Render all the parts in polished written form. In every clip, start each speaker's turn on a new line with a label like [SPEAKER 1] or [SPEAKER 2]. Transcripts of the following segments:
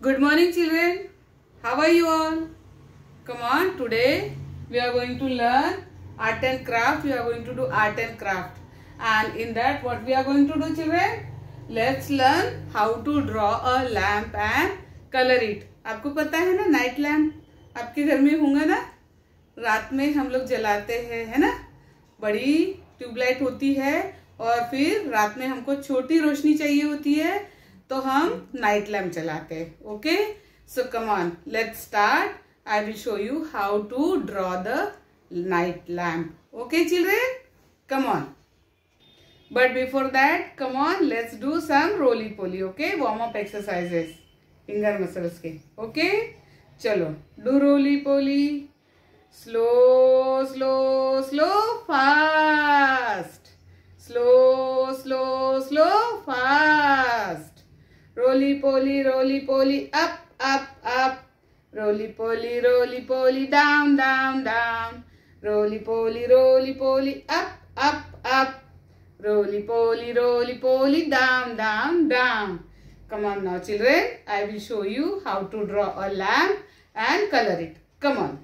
[SPEAKER 1] Good morning, children. How are you all? Come on, today we are going to learn art and craft. We are going to do art and craft. And in that, what we are going to do, children? Let's learn how to draw a lamp and color it. आपको पता है ना, night lamp आपके घर में होंगे ना, रात में हम लोग जलाते हैं, है ना। बड़ी ट्यूबलाइट होती है और फिर रात में हमको छोटी रोशनी चाहिए होती है तो हम नाइट लैम्प चलाते हैं. Okay, so come on, let's start. I will show you how to draw the night lamp. Okay children, come on. But before that, come on, let's do some roly poly. Okay, warm up exercises finger muscles के. Okay, चलो do roly poly. Slow slow slow fast. Slow slow slow fast. Roly poly, up, roly poly, down, roly poly, up, roly poly, down. Come on now, children, I will show you how to draw a lamp and color it. Come on.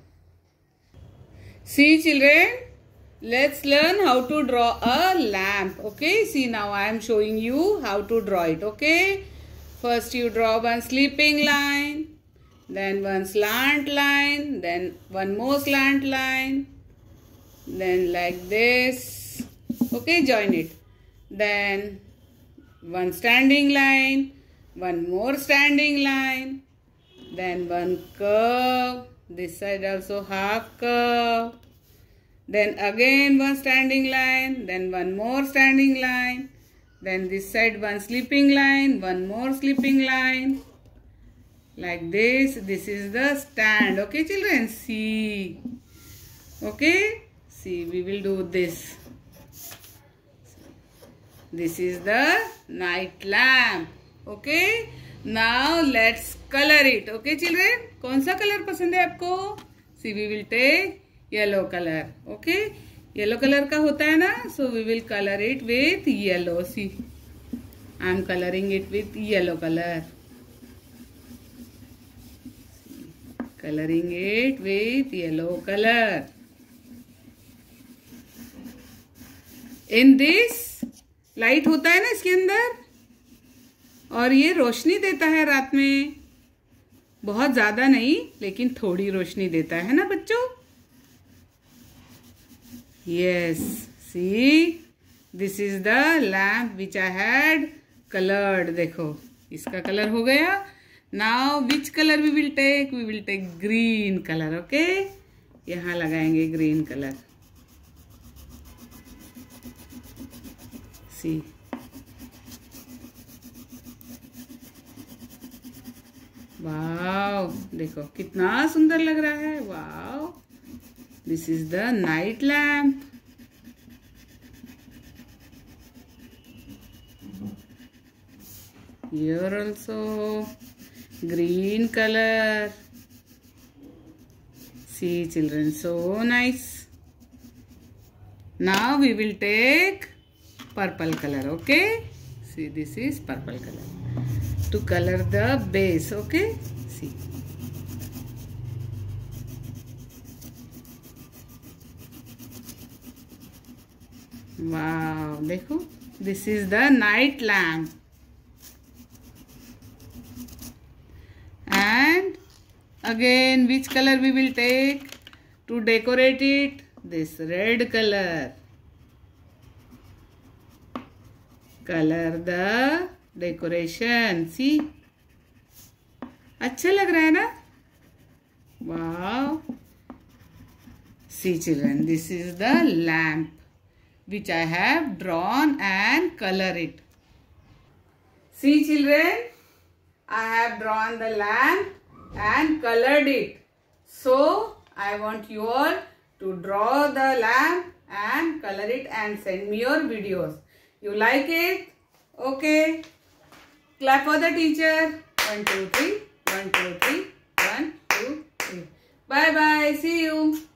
[SPEAKER 1] See children, let's learn how to draw a lamp. Okay, see now I am showing you how to draw it. Okay, first you draw one sleeping line, then one slant line, then one more slant line, then like this. Okay, join it. Then one standing line, one more standing line, then one curve, this side also half curve, then again one standing line, then one more standing line, then this side one sleeping line, one more sleeping line, like this. This is the stand. Okay children, see. Okay, see, we will do this. This is the night lamp. Okay, now let's color it. Okay children, कौन सा colour पसंद है आपको? See, we will take yellow color. Okay, yellow colour का होता है ना, so we will colour it with yellow. See, I am colouring it with yellow colour. Colouring it with yellow colour. In this, light होता है ना इसके अंदर, और ये रोशनी देता है रात में. बहुत ज्यादा नहीं, लेकिन थोड़ी रोशनी देता है ना बच्चों. Yes, see, this is the lamp which I had colored. देखो, इसका कलर हो गया. Now which color we will take? We will take green color. Okay, यहाँ लगाएंगे green color. See, wow, देखो कितना सुंदर लग रहा है. Wow. This is the night lamp. Here also green color. See children, so nice. Now we will take purple color. Okay, see, this is purple color to color the base. Okay, see. Wow, देखो, this is the night lamp. And again, which color we will take to decorate it? This red color. Color the decoration. See, अच्छा लग रहा है ना? Wow. See children, this is the lamp which I have drawn and color it. See children, I have drawn the lamp and colored it. So I want you all to draw the lamp and color it and send me your videos. You like it? Okay. Clap for the teacher. 1, 2, 3. 1, 2, 3. 1, 2, 3. Bye bye. See you.